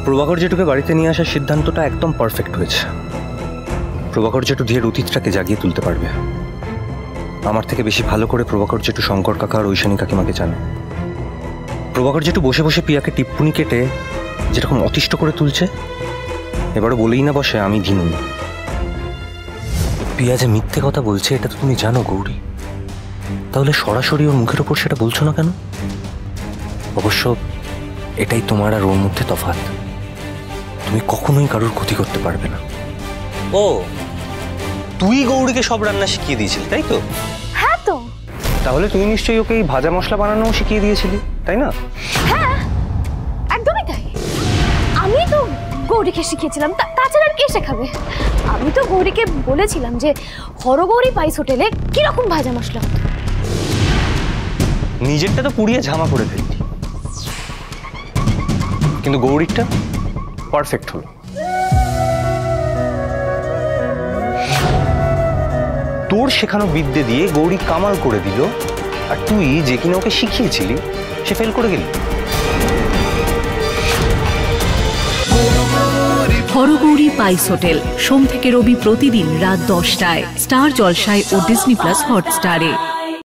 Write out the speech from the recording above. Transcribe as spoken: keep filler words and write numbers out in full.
প্রভাকর জেঠুকে বাড়িতে নিয়ে আসার সিদ্ধান্তটা একদম পারফেক্ট হয়েছে। প্রভাকর জেঠু ধীরের অতীতটাকে জাগিয়ে তুলতে পারবে। আমার থেকে বেশি ভালো করে প্রভাকর জেঠু শঙ্কর কাকা আর ঐশানী কাকিমাকে জানে। প্রভাকর জেঠু বসে বসে পিয়াকে টিপ্পুনি কেটে যেরকম অতিষ্ঠ করে তুলছে, এবারও বলেই না বসে আমি ধিনু। পিয়া যে মিথ্যে কথা বলছে এটা তো তুমি জানো গৌরী, তাহলে সরাসরি ওর মুখের ওপর সেটা বলছো না কেন? অবশ্য এটাই তোমার আর ওর মধ্যে তফাৎ। তুমি কখনোই কারোর ক্ষতি করতে পারবে না। ও, তুই গৌরীকে সব রান্না শিখিয়ে দিয়েছিলি তাই তো? হ্যাঁ তো। তাহলে তুই নিশ্চয়ই ওকে এই ভাজা মশলা বানানো শিখিয়ে দিয়েছিলি তাই না? হ্যাঁ একদমই তাই। আমি তো গৌরীকে শিখিয়েছিলাম, তাছাড়া আর কে শেখাবে? আমি তো গৌরীকে বলেছিলাম যে হরগৌরী পাইস হোটেলে কিরকম ভাজা মশলা হতো। নিজেরটা তো পুড়িয়ে ঝামা করে ফেললি, কিন্তু গৌরীরটা পারফেক্ট হলো। তোর শেখানো বিদ্যে দিয়ে গৌরী কামাল করে দিল, আর তুই যে কিনা ওকে শিখিয়েছিলি সে ফেল করে গেলি। হরগৌরী পাইস হোটেল সোম থেকে রবি প্রতিদিন রাত দশটায় স্টার জলসায় ও ডিজনি প্লাস হটস্টারে।